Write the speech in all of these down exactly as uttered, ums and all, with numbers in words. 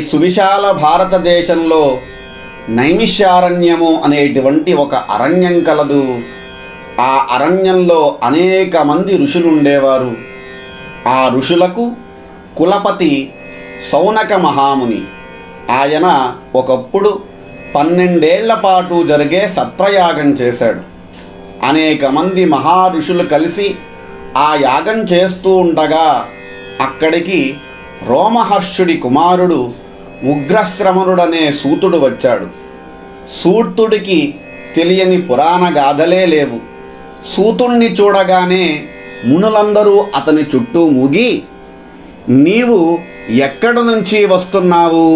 సువిశాల భారతదేశంలో నైమిషారణ్యము అనేటువంటి ఒక అరణ్యం కలదు. ఆ అరణ్యంలో అనేక మంది ఋషులు ఉండేవారు. ఆ ఋషులకు కులపతి సౌనక మహాముని. ఆయన ఒకప్పుడు పన్నెండేళ్ల పాటు జరిగే సత్రయాగం చేశాడు. అనేక మంది మహా ఋషులు కలిసి ఆ యాగం చేస్తూ ఉండగా అక్కడికి రోమహర్షుడి కుమారుడు ఉగ్రశ్రవణుడనే సూతుడు వచ్చాడు. సూతుడికి తెలియని పురాణ గాథలే లేవు. సూతుణ్ణి చూడగానే మునులందరూ అతని చుట్టూ మూగి, నీవు ఎక్కడి నుంచి వస్తున్నావు?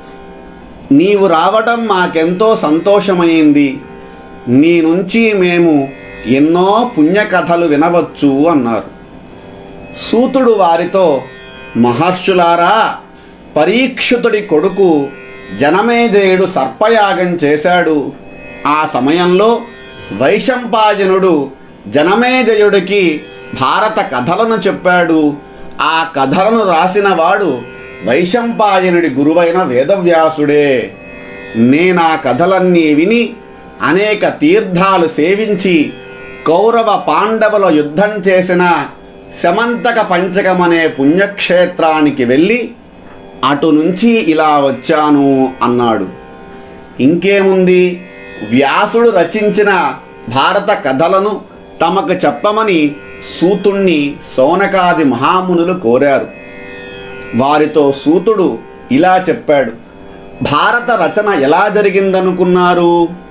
నీవు రావడం మాకెంతో సంతోషమైంది. నీ నుంచి మేము ఎన్నో పుణ్యకథలు వినవచ్చు అన్నారు. సూతుడు వారితో, మహర్షులారా, పరీక్షితుడి కొడుకు జనమేజయుడు సర్పయాగం చేశాడు. ఆ సమయంలో వైశంపాయనుడు జనమేజయుడికి భారత కథలను చెప్పాడు. ఆ కథలను రాసిన వాడు వైశంపాయనుడి గురువైన వేదవ్యాసుడే. నేనా కథలన్నీ విని అనేక తీర్థాలు సేవించి కౌరవ పాండవుల యుద్ధం చేసిన శమంతక పంచకమనే పుణ్యక్షేత్రానికి వెళ్ళి అటు నుంచి ఇలా వచ్చాను అన్నాడు. ఇంకేముంది, వ్యాసుడు రచించిన భారత కథలను తమకు చెప్పమని సూతుణ్ణి సౌనకాది మహామునులు కోరారు. వారితో సూతుడు ఇలా చెప్పాడు. భారత రచన ఎలా జరిగిందనుకున్నారు?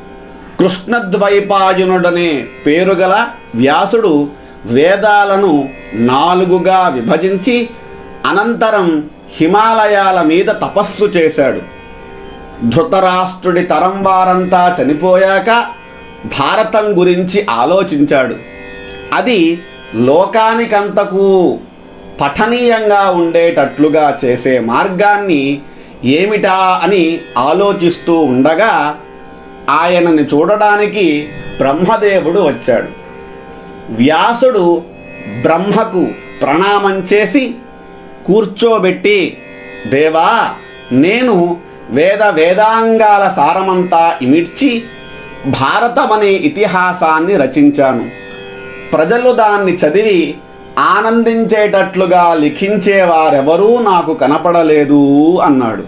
కృష్ణద్వైపాయనుడనే పేరుగల వ్యాసుడు వేదాలను నాలుగుగా విభజించి అనంతరం హిమాలయాల మీద తపస్సు చేశాడు. ధృతరాష్ట్రుడి తరం వారంతా చనిపోయాక భారతం గురించి ఆలోచించాడు. అది లోకానికంతకు పఠనీయంగా ఉండేటట్లుగా చేసే మార్గాన్ని ఏమిటా అని ఆలోచిస్తూ ఉండగా ఆయనని చూడడానికి బ్రహ్మదేవుడు వచ్చాడు. వ్యాసుడు బ్రహ్మకు ప్రణామం చేసి కూర్చోబెట్టి, దేవా, నేను వేద వేదాంగాల సారమంతా ఇమిడ్చి భారతమనే ఇతిహాసాన్ని రచించాను. ప్రజలు దాన్ని చదివి ఆనందించేటట్లుగా లిఖించేవారెవరూ నాకు కనపడలేదు అన్నాడు.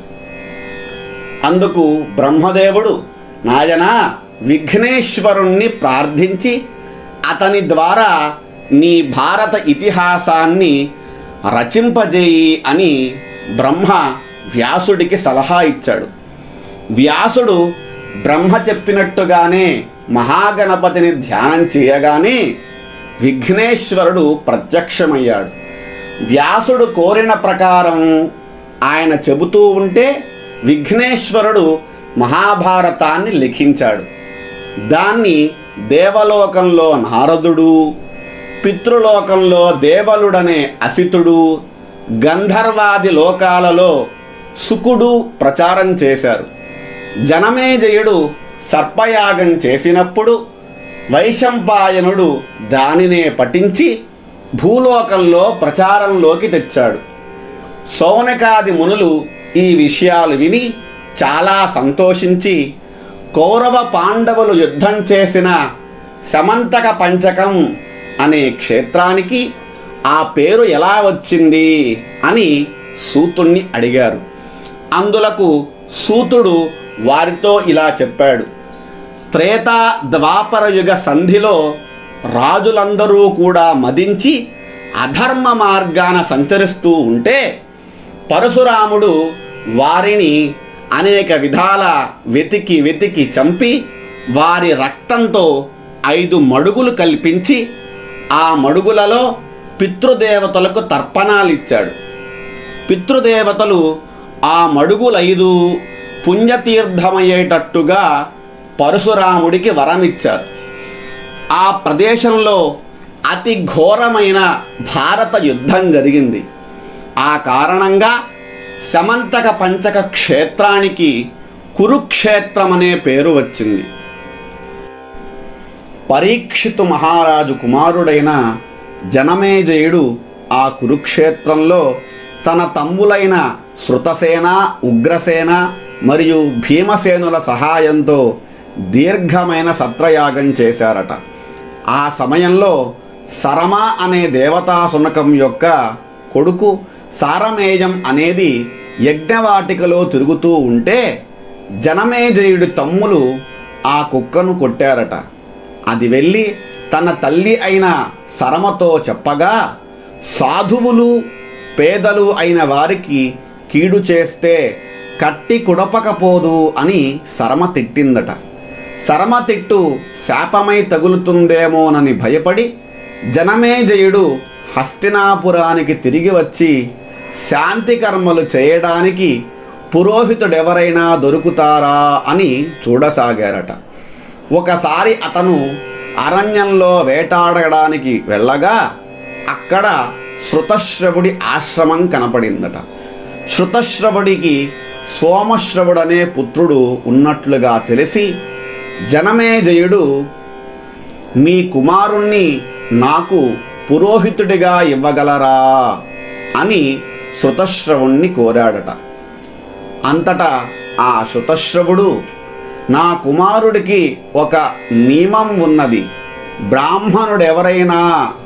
అందుకు బ్రహ్మదేవుడు, నాయనా, విఘ్నేశ్వరుణ్ణి ప్రార్థించి అతని ద్వారా నీ భారత ఇతిహాసాన్ని రచింపజేయి అని బ్రహ్మ వ్యాసుడికి సలహా ఇచ్చాడు. వ్యాసుడు బ్రహ్మ చెప్పినట్టుగానే మహాగణపతిని ధ్యానం చేయగానే విఘ్నేశ్వరుడు ప్రత్యక్షమయ్యాడు. వ్యాసుడు కోరిన ప్రకారం ఆయన చెబుతూ ఉంటే విఘ్నేశ్వరుడు మహాభారతాన్ని లిఖించాడు. దాన్ని దేవలోకంలో నారదుడు, పితృలోకంలో దేవలుడనే అసితుడు, గంధర్వాది లోకాలలో శుకుడు ప్రచారం చేశారు. జనమేజయుడు సర్పయాగం చేసినప్పుడు వైశంపాయనుడు దానినే పఠించి భూలోకంలో ప్రచారంలోకి తెచ్చాడు. సౌనకాది మునులు ఈ విషయాలు విని చాలా సంతోషించి కౌరవ పాండవులు యుద్ధం చేసిన శమంతక పంచకం అనే క్షేత్రానికి ఆ పేరు ఎలా వచ్చింది అని సూతుణ్ణి అడిగారు. అందులకు సూతుడు వారితో ఇలా చెప్పాడు. త్రేతా ద్వాపర యుగ సంధిలో రాజులందరూ కూడా మదించి అధర్మ మార్గాన సంచరిస్తూ ఉంటే పరశురాముడు వారిని అనేక విధాల వెతికి వెతికి చంపి వారి రక్తంతో ఐదు మడుగులు కల్పించి ఆ మడుగులలో పితృదేవతలకు తర్పణాలిచ్చాడు. పితృదేవతలు ఆ మడుగులైదు పుణ్యతీర్థమయ్యేటట్టుగా పరశురాముడికి వరమిచ్చారు. ఆ ప్రదేశంలో అతి ఘోరమైన భారత యుద్ధం జరిగింది. ఆ కారణంగా శమంతక పంచక క్షేత్రానికి కురుక్షేత్రం అనే పేరు వచ్చింది. పరీక్షితు మహారాజు కుమారుడైన జనమేజయుడు ఆ కురుక్షేత్రంలో తన తమ్ములైన శృతసేన, ఉగ్రసేన మరియు భీమసేనుల సహాయంతో దీర్ఘమైన సత్రయాగం చేశారట. ఆ సమయంలో సరమ అనే దేవతా శునకం యొక్క కొడుకు సారమేయం అనేది యజ్ఞవాటికలో తిరుగుతూ ఉంటే జనమేజయుడి తమ్ములు ఆ కుక్కను కొట్టారట. అది వెళ్ళి తన తల్లి అయిన సరమతో చెప్పగా, సాధువులు పేదలు అయిన వారికి కీడు చేస్తే కట్టి కుడపకపోదు అని సరమ తిట్టిందట. సరమ తిట్టు శాపమై తగులుతుందేమోనని భయపడి జనమేజయుడు హస్తినాపురానికి తిరిగి వచ్చి శాంతి కర్మలు చేయడానికి పురోహితుడెవరైనా దొరుకుతారా అని చూడసాగారట. ఒకసారి అతను అరణ్యంలో వేటాడడానికి వెళ్ళగా అక్కడ శృతశ్రవుడి ఆశ్రమం కనపడిందట. శృతశ్రవుడికి సోమశ్రవుడనే పుత్రుడు ఉన్నట్లుగా తెలిసి జనమేజయుడు, మీ కుమారుణ్ణి నాకు పురోహితుడిగా ఇవ్వగలరా అని శృతశ్రవుణ్ణి కోరాడట. అంతటా ఆ శృతశ్రవుడు, నా కుమారుడికి ఒక నియమం ఉన్నది. బ్రాహ్మణుడెవరైనా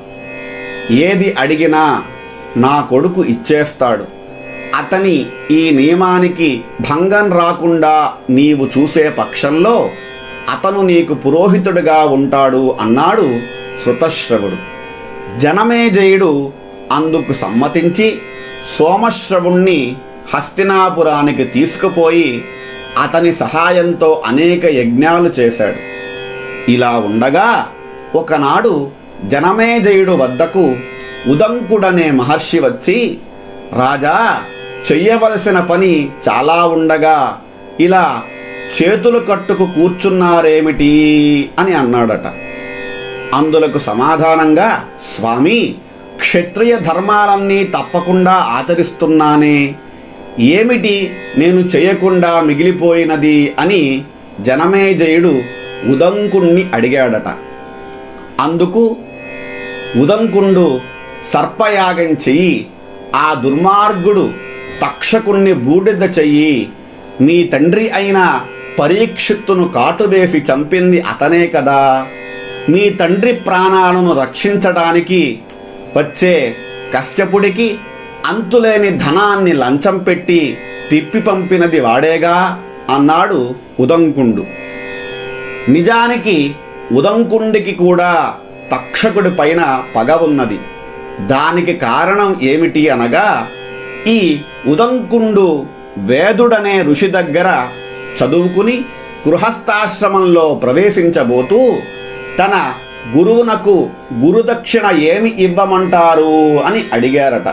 ఏది అడిగినా నా కొడుకు ఇచ్చేస్తాడు. అతని ఈ నియమానికి భంగం రాకుండా నీవు చూసే పక్షంలో అతను నీకు పురోహితుడిగా ఉంటాడు అన్నాడు శృతశ్రవుడు. జనమేజయుడు అందుకు సమ్మతించి సోమశ్రవుణ్ణి హస్తినాపురానికి తీసుకుపోయి అతని సహాయంతో అనేక యజ్ఞాలు చేశాడు. ఇలా ఉండగా ఒకనాడు జనమేజయుడు వద్దకు ఉదంకుడనే మహర్షి వచ్చి, రాజా, చెయ్యవలసిన పని చాలా ఉండగా ఇలా చేతులు కట్టుకు కూర్చున్నారేమిటి అని అన్నాడట. అందులకు సమాధానంగా, స్వామి, క్షత్రియ ధర్మాలన్నీ తప్పకుండా ఆచరిస్తున్నానే, ఏమిటి నేను చేయకుండా మిగిలిపోయినది అని జనమేజయుడు ఉదంకుణ్ణి అడిగాడట. అందుకు ఉదంకుండు, సర్పయాగం చెయ్యి, ఆ దుర్మార్గుడు తక్షకుణ్ణి బూడిద చెయ్యి, మీ తండ్రి అయిన పరీక్షిత్తును కాటువేసి చంపింది అతనే కదా, మీ తండ్రి ప్రాణాలను రక్షించడానికి వచ్చే కశ్యపుడికి అంతులేని ధనాన్ని లంచం పెట్టి తిప్పి పంపినది వాడేగా అన్నాడు ఉదంకుండు. నిజానికి ఉదంకుండికి కూడా తక్షకుడి పైన పగ ఉన్నది. దానికి కారణం ఏమిటి అనగా, ఈ ఉదంకుండు వేదుడనే ఋషి దగ్గర చదువుకుని గృహస్థాశ్రమంలో ప్రవేశించబోతూ తన గురువునకు గురుదక్షిణ ఏమి ఇవ్వమంటారు అని అడిగారట.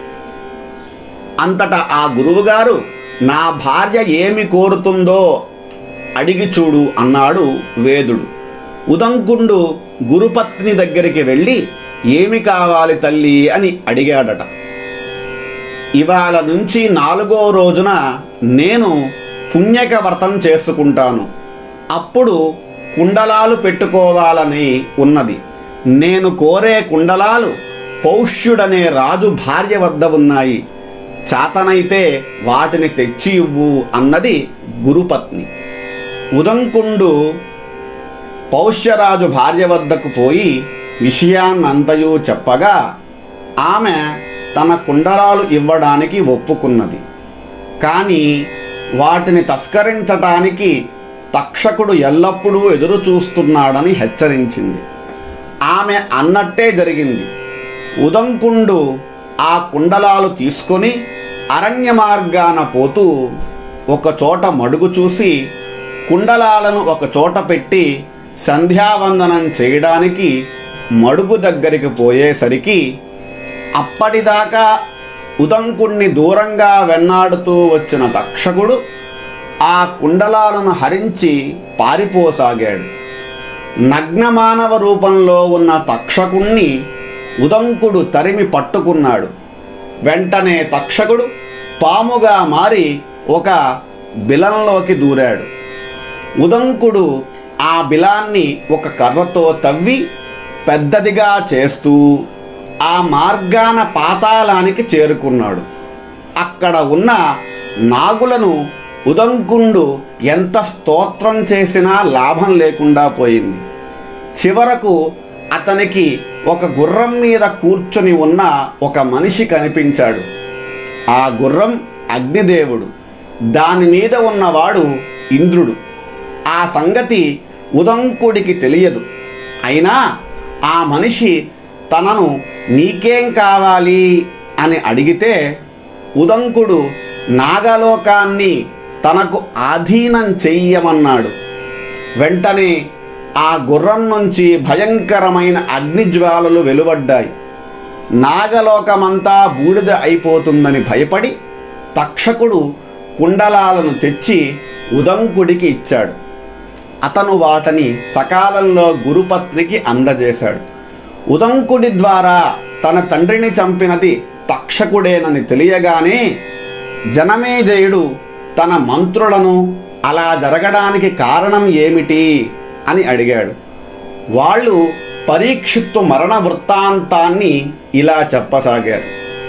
అంతటా ఆ గురువుగారు, నా భార్య ఏమి కోరుతుందో అడిగి చూడు అన్నాడు వేదుడు. ఉదంకుండు గురుపత్ని దగ్గరికి వెళ్ళి, ఏమి కావాలి తల్లి అని అడిగాడట. ఇవాళ నుంచి నాలుగో రోజున నేను పుణ్యక వ్రతం చేసుకుంటాను. అప్పుడు కుండలాలు పెట్టుకోవాలని ఉన్నది. నేను కోరే కుండలాలు పౌష్యుడనే రాజు భార్య వద్ద ఉన్నాయి. చాతనైతే వాటిని తెచ్చి ఇవ్వు అన్నది గురుపత్ని. ఉదంకుండు పౌష్యరాజు భార్య వద్దకు పోయి విషయాన్నంతయు చెప్పగా ఆమె తన కుండలాలు ఇవ్వడానికి ఒప్పుకున్నది. కానీ వాటిని తస్కరించటానికి తక్షకుడు ఎల్లప్పుడూ ఎదురు చూస్తున్నాడని హెచ్చరించింది. ఆమె అన్నట్టే జరిగింది. ఉదంకుండు ఆ కుండలాలు తీసుకొని అరణ్య మార్గాన పోతూ ఒకచోట మడుగు చూసి కుండలాలను ఒక చోట పెట్టి సంధ్యావందనం చేయడానికి మడుగు దగ్గరికి పోయేసరికి అప్పటిదాకా ఉదంకుణ్ణి దూరంగా వెన్నాడుతూ వచ్చిన తక్షకుడు ఆ కుండలాలను హరించి పారిపోసాగాడు. నగ్నమానవ రూపంలో ఉన్న తక్షకుణ్ణి ఉదంకుడు తరిమి పట్టుకున్నాడు. వెంటనే తక్షకుడు పాముగా మారి ఒక బిలంలోకి దూరాడు. ఉదంకుడు ఆ బిలాన్ని ఒక కర్రతో తవ్వి పెద్దదిగా చేస్తూ ఆ మార్గాన పాతాళానికి చేరుకున్నాడు. అక్కడ ఉన్న నాగులను ఉదంకుండు ఎంత స్తోత్రం చేసినా లాభం లేకుండా పోయింది. చివరకు అతనికి ఒక గుర్రం మీద కూర్చొని ఉన్న ఒక మనిషి కనిపించాడు. ఆ గుర్రం అగ్నిదేవుడు, దాని మీద ఉన్నవాడు ఇంద్రుడు. ఆ సంగతి ఉదంకుడికి తెలియదు. అయినా ఆ మనిషి తనను నీకేం కావాలి అని అడిగితే ఉదంకుడు నాగలోకాన్ని తనకు ఆధీనం చెయ్యమన్నాడు. వెంటనే ఆ గుర్రం నుంచి భయంకరమైన అగ్నిజ్వాలలు వెలువడ్డాయి. నాగలోకమంతా బూడిద అయిపోతుందని భయపడి తక్షకుడు కుండలాలను తెచ్చి ఉదంకుడికి ఇచ్చాడు. అతను వాటిని సకాలంలో గురుపత్నికి అందజేశాడు. ఉదంకుడి ద్వారా తన తండ్రిని చంపినది తక్షకుడేనని తెలియగానే జనమేజయుడు తన మంత్రులను అలా జరగడానికి కారణం ఏమిటి అని అడిగాడు. వాళ్ళు పరీక్షిత్తు మరణ వృత్తాంతాన్ని ఇలా చెప్పసాగారు.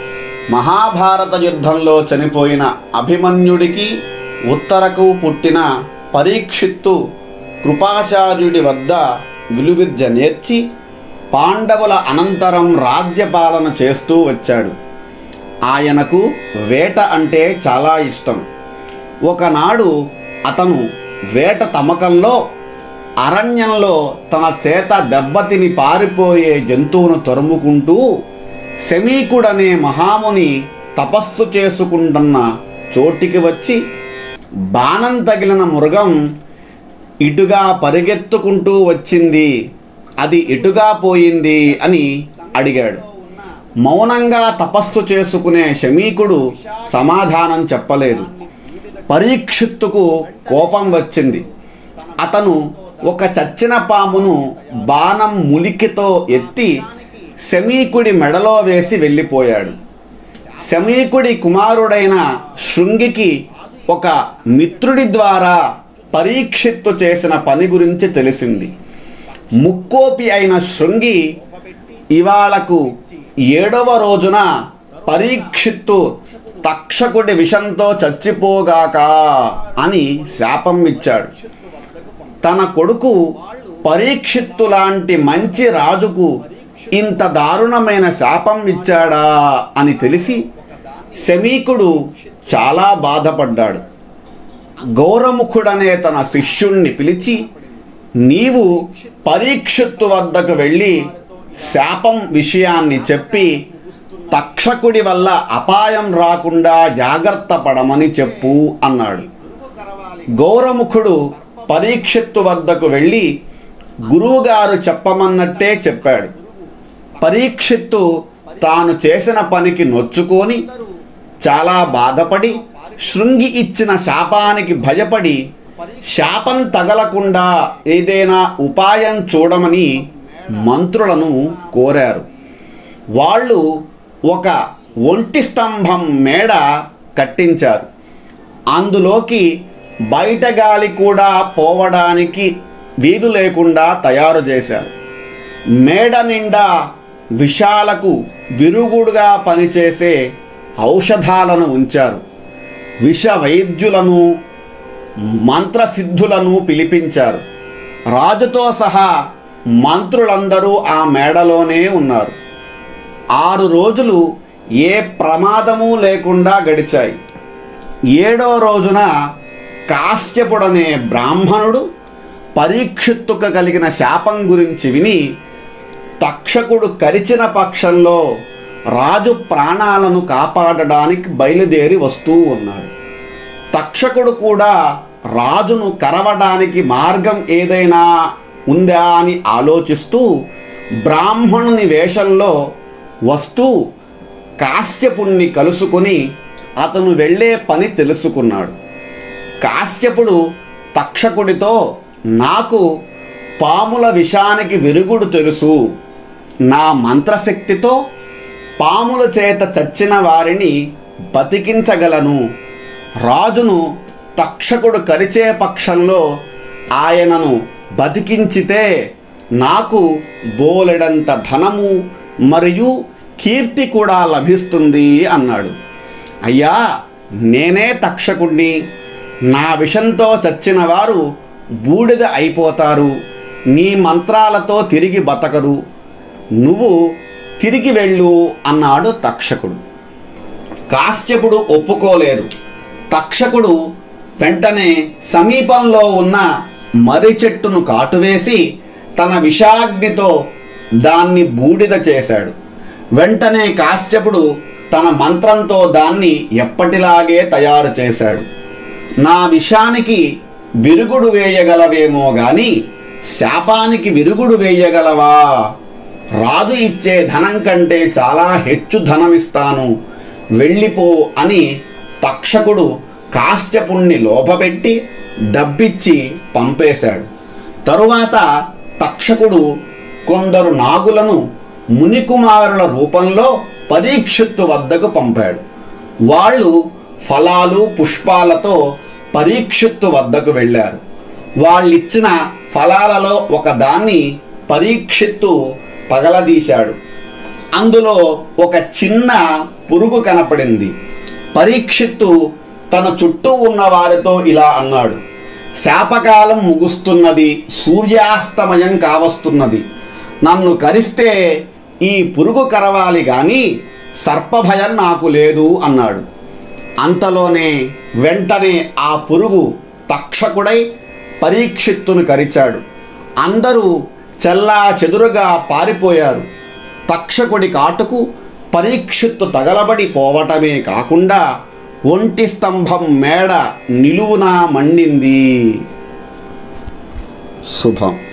మహాభారత యుద్ధంలో చనిపోయిన అభిమన్యుడికి ఉత్తరకు పుట్టిన పరీక్షిత్తు కృపాచార్యుడి వద్ద విలువిద్య నేర్చి పాండవుల అనంతరం రాజ్యపాలన చేస్తూ వచ్చాడు. ఆయనకు వేట అంటే చాలా ఇష్టం. ఒకనాడు అతను వేట తమకంలో అరణ్యంలో తన చేత దెబ్బతిని పారిపోయే జంతువును తరుముకుంటూ శమీకుడనే మహాముని తపస్సు చేసుకుంటున్న చోటికి వచ్చి బాణం తగిలిన మృగం ఇటుగా పరిగెత్తుకుంటూ వచ్చింది, అది ఇటుగా పోయింది అని అడిగాడు. మౌనంగా తపస్సు చేసుకునే శమీకుడు సమాధానం చెప్పలేదు. పరీక్షిత్తుకు కోపం వచ్చింది. అతను ఒక చచ్చిన పామును బాణం ములికితో ఎత్తి శమీకుడి మెడలో వేసి వెళ్ళిపోయాడు. శమీకుడి కుమారుడైన శృంగికి ఒక మిత్రుడి ద్వారా పరీక్షిత్తు చేసిన పని గురించి తెలిసింది. ముక్కోపి అయిన శృంగి ఇవాళకు ఏడవ రోజున పరీక్షిత్తు తక్షకుడి విషంతో చచ్చిపోగాక అని శాపం ఇచ్చాడు. తన కొడుకు పరీక్షిత్తు లాంటి మంచి రాజుకు ఇంత దారుణమైన శాపం ఇచ్చాడా అని తెలిసి శమీకుడు చాలా బాధపడ్డాడు. గౌరముఖుడనే తన శిష్యుణ్ణి పిలిచి, నీవు పరీక్షిత్తు వద్దకు వెళ్ళి శాపం విషయాన్ని చెప్పి తక్షకుడి వల్ల అపాయం రాకుండా జాగ్రత్త పడమని చెప్పు అన్నాడు. గౌరముఖుడు పరీక్షిత్తు వద్దకు వెళ్ళి గురువుగారు చెప్పమన్నట్టే చెప్పాడు. పరీక్షిత్తు తాను చేసిన పనికి నొచ్చుకొని చాలా బాధపడి శృంగి ఇచ్చిన శాపానికి భయపడి శాపం తగలకుండా ఏదైనా ఉపాయం చూడమని మంత్రులను కోరారు. వాళ్ళు ఒక ఒంటి స్తంభం మేడ కట్టించారు. అందులోకి బయట గాలి కూడా పోవడానికి వీలు లేకుండా తయారు చేశారు. మేడ నిండా విషాలకు విరుగుడుగా పనిచేసే ఔషధాలను ఉంచారు. విష వైద్యులను మంత్రసిద్ధులను పిలిపించారు. రాజుతో సహా మంత్రులందరూ ఆ మేడలోనే ఉన్నారు. ఆరు రోజులు ఏ ప్రమాదము లేకుండా గడిచాయి. ఏడో రోజున కాశ్యపుడనే బ్రాహ్మణుడు పరీక్షిత్తుకు కలిగిన శాపం గురించి విని తక్షకుడు కరిచిన పక్షంలో రాజు ప్రాణాలను కాపాడడానికి బయలుదేరి వస్తూ ఉన్నాడు. తక్షకుడు కూడా రాజును కరవడానికి మార్గం ఏదైనా ఉందా అని ఆలోచిస్తూ బ్రాహ్మణుని వేషంలో వస్తూ కాశ్యపుణ్ణి కలుసుకొని అతను వెళ్ళే పని తెలుసుకున్నాడు. కాశ్యపుడు తక్షకుడితో, నాకు పాముల విషానికి విరుగుడు తెలుసు. నా మంత్రశక్తితో పాముల చేత చచ్చిన వారిని బతికించగలను. రాజును తక్షకుడు కరిచే పక్షంలో ఆయనను బతికించితే నాకు బోలెడంత ధనము మరియు కీర్తి కూడా లభిస్తుంది అన్నాడు. అయ్యా, నేనే తక్షకుణ్ణి, నా విషంతో చచ్చిన వారు బూడిద అయిపోతారు, నీ మంత్రాలతో తిరిగి బతకరు, నువ్వు తిరిగి వెళ్ళు అన్నాడు తక్షకుడు. కాశ్యపుడు ఒప్పుకోలేదు. తక్షకుడు వెంటనే సమీపంలో ఉన్న మర్రి చెట్టును కాటువేసి తన విషాగ్నితో దాన్ని బూడిద చేశాడు. వెంటనే కాశ్యపుడు తన మంత్రంతో దాన్ని ఎప్పటిలాగే తయారు చేశాడు. నా విషానికి విరుగుడు వేయగలవేమో గాని శాపానికి విరుగుడు వేయగలవా? రాజు ఇచ్చే ధనం కంటే చాలా హెచ్చు ధనమిస్తాను, వెళ్ళిపో అని తక్షకుడు కాశ్యపుణ్ణి లోభపెట్టి డబ్బిచ్చి పంపేశాడు. తరువాత తక్షకుడు కొందరు నాగులను మునికుమారుల రూపంలో పరీక్షిత్తు వద్దకు పంపాడు. వాళ్ళు ఫలాలు పుష్పాలతో పరీక్షిత్తు వద్దకు వెళ్ళారు. వాళ్ళిచ్చిన ఫలాలలో ఒకదాన్ని పరీక్షిత్తు పగలదీశాడు. అందులో ఒక చిన్న పురుగు కనపడింది. పరీక్షిత్తు తన చుట్టూ ఉన్న వారితో ఇలా అన్నాడు: శాపకాలం ముగుస్తున్నది, సూర్యాస్తమయం కావస్తున్నది, నన్ను కరిస్తే ఈ పురుగు కరవాలి కానీ సర్పభయం నాకు లేదు అన్నాడు. అంతలోనే వెంటనే ఆ పురుగు తక్షకుడై పరీక్షిత్తును కరిచాడు. అందరూ చెల్లా చెదురుగా పారిపోయారు. తక్షకుడి కాటుకు పరీక్షిత్తు తగలబడి పోవటమే కాకుండా ఒంటి స్తంభం మేడ నిలువునా మండింది. శుభం.